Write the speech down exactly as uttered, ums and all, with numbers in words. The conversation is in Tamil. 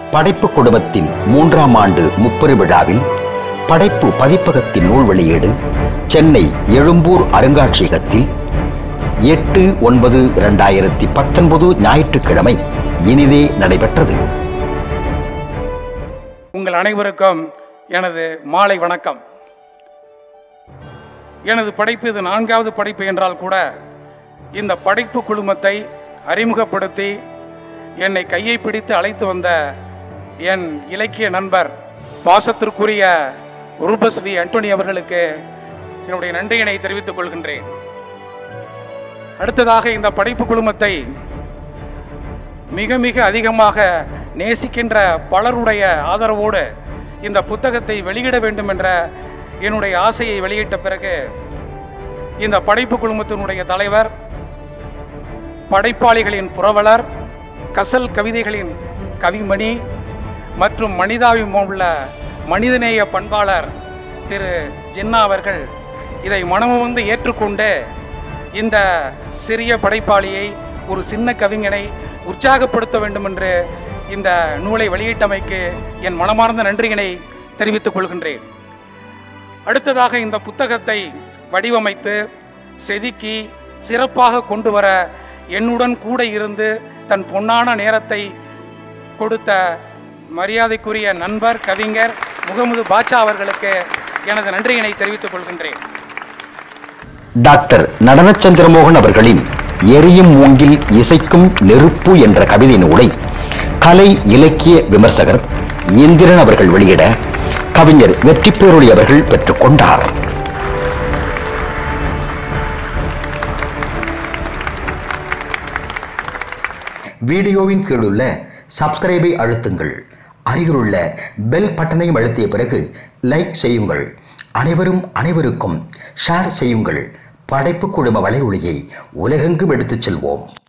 படைப்பு குடும்பத்தின் மூன்றாம் ஆண்டு முப்பெரு விழாவில் படைப்பு பதிப்பகத்தின் நூல் வெளியீடு சென்னை எழும்பூர் அருங்காட்சியகத்தில் எட்டு ஒன்பது இரண்டாயிரத்தி பத்தொன்பது ஞாயிற்றுக்கிழமை இனிதே நடைபெற்றது. உங்கள் அனைவருக்கும் எனது மாலை வணக்கம். எனது படைப்பு இது நான்காவது படைப்பு என்றால் கூட இந்த படைப்பு குழுமத்தை அறிமுகப்படுத்தி என்னை கையை பிடித்து அழைத்து வந்த என் இலக்கிய நண்பர் பாசத்திற்குரிய ரூபஸ்வி ஆண்டனி அவர்களுக்கு என்னுடைய நன்றியினை தெரிவித்துக் கொள்கின்றேன். அடுத்ததாக இந்த படைப்பு குழுமத்தை மிக மிக அதிகமாக நேசிக்கின்ற பலருடைய ஆதரவோடு இந்த புத்தகத்தை வெளியிட வேண்டும் என்ற என்னுடைய ஆசையை வெளியிட்ட பிறகு இந்த படைப்பு குழுமத்தினுடைய தலைவர், படைப்பாளிகளின் புரவலர், கசல் கவிதைகளின் கவிமணி மற்றும் மனிதாபிமுள்ள மனிதநேய பண்பாளர் திரு ஜின்னா அவர்கள் இதை மனமுவந்து ஏற்றுக்கொண்டு இந்த சிறிய படைப்பாளியை, ஒரு சின்ன கவிஞனை உற்சாகப்படுத்த வேண்டும் என்று இந்த நூலை வெளியிட்டமைக்கு என் மனமார்ந்த நன்றியினை தெரிவித்துக் கொள்கின்றேன். அடுத்ததாக இந்த புத்தகத்தை வடிவமைத்து செதுக்கி சிறப்பாக கொண்டு வர என்னுடன் கூட இருந்து தன் பொன்னான நேரத்தை கொடுத்த மரியாதைக்குரிய நண்பர் கவிஞர் முகமது பாட்சா அவர்களுக்கு எனது நன்றியினை தெரிவித்துக் கொள்கின்றேன். டாக்டர் நடன சந்திரமோகன் அவர்களின் எரியும் மூங்கில் இசைக்கும் நெருப்பு என்ற கவிதை நூலை கலை இலக்கிய விமர்சகர் இந்திரன் அவர்கள் வெளியிட கவிஞர் வெற்றி பேரொளி அவர்கள் பெற்றுக்கொண்டார். வீடியோவின் கீழுள்ள சப்ஸ்கிரைபை அழுத்துங்கள். அருகிலுள்ள பெல் பட்டனையும் அழுத்திய பிறகு லைக் செய்யுங்கள். அனைவரும் அனைவருக்கும் ஷேர் செய்யுங்கள். படைப்பு குழும வலையொலியை உலகெங்கும் எடுத்துச் செல்வோம்.